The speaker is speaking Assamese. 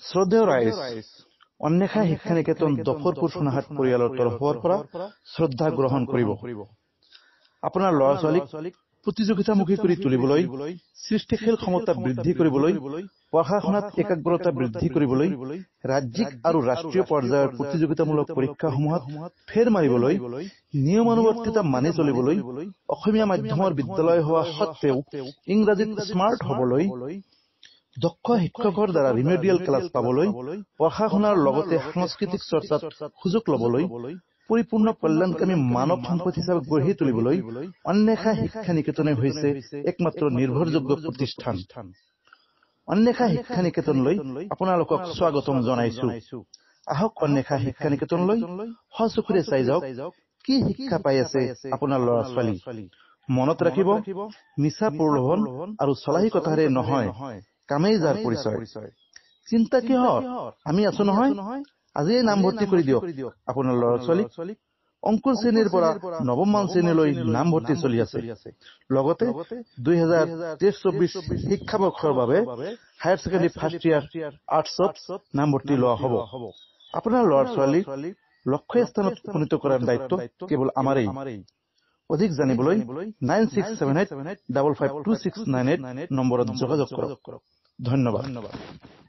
শ্ৰদ্ধেয় ৰাইজ, অন্বেষা শিক্ষা নিকেতন দফৰপুৰ সোণাহাট পৰিয়ালৰ তৰফৰ পৰা শ্ৰদ্ধা গ্ৰহণ কৰিব। আপোনাৰ ল'ৰা ছোৱালীক প্ৰতিযোগিতামুখী কৰি তুলিবলৈ, সৃষ্টিশীল ক্ষমতা বৃদ্ধি কৰিবলৈ, পঢ়া শুনাত একাগ্ৰতা বৃদ্ধি কৰিবলৈ, ৰাজ্যিক আৰু ৰাষ্ট্ৰীয় পৰ্যায়ৰ প্ৰতিযোগিতামূলক পৰীক্ষাসমূহত ফেৰ মাৰিবলৈ, নিয়মানুৱৰ্তিতা মানি চলিবলৈ, অসমীয়া মাধ্যমৰ বিদ্যালয় হোৱা সত্ত্বেও ইংৰাজীত স্মাৰ্ট হ'বলৈ, দক্ষ শিক্ষকৰ দ্বাৰা ৰিমেডিয়েল ক্লাছ পাবলৈ, পঢ়া শুনাৰ লগতে সাংস্কৃতিক চৰ্চাত সুযোগ ল'বলৈ, পৰিপূৰ্ণ কল্যাণকামী মানৱ সম্পদ হিচাপে গঢ়ি তুলিবলৈ অন্বেষা শিক্ষা নিকেতনে হৈছে একমাত্ৰ নিৰ্ভৰযোগ্য প্ৰতিষ্ঠান। অন্বেষা শিক্ষা নিকেতনলৈ আপোনালোকক স্বাগতম জনাইছো। আহক অন্বেষা শিক্ষা নিকেতনলৈ সচকুৰে চাই যাওক কি শিক্ষা পাই আছে আপোনাৰ ল'ৰা ছোৱালী। মনত ৰাখিব, মিছা প্ৰলোভন আৰু চলাহীকতাৰে নহয়, কামেই যাৰ পৰিচয়। চিন্তা কিহৰ, আমি আছো নহয়। আজিয়ে নাম ভৰ্তি কৰি দিয়ক আপোনাৰ ল'ৰা ছোৱালীক। অংকুৰ শ্ৰেণীৰ পৰা নৱমমান শ্ৰেণীলৈ নাম ভৰ্তি চলি আছে। লগতে 2023-24 শিক্ষাবৰ্ষৰ বাবে হায়াৰ ছেকেণ্ডেৰী ফাৰ্ষ্ট ইয়াৰ আৰ্টছত নাম ভৰ্তি লোৱা হ'ব। আপোনাৰ ল'ৰা ছোৱালীক লক্ষ্যস্থানত উপনীত কৰাৰ দায়িত্ব কেৱল আমাৰেই। অধিক জানিবলৈ 9678552698 নম্বৰত যোগাযোগ কৰক। ধন্যবাদ।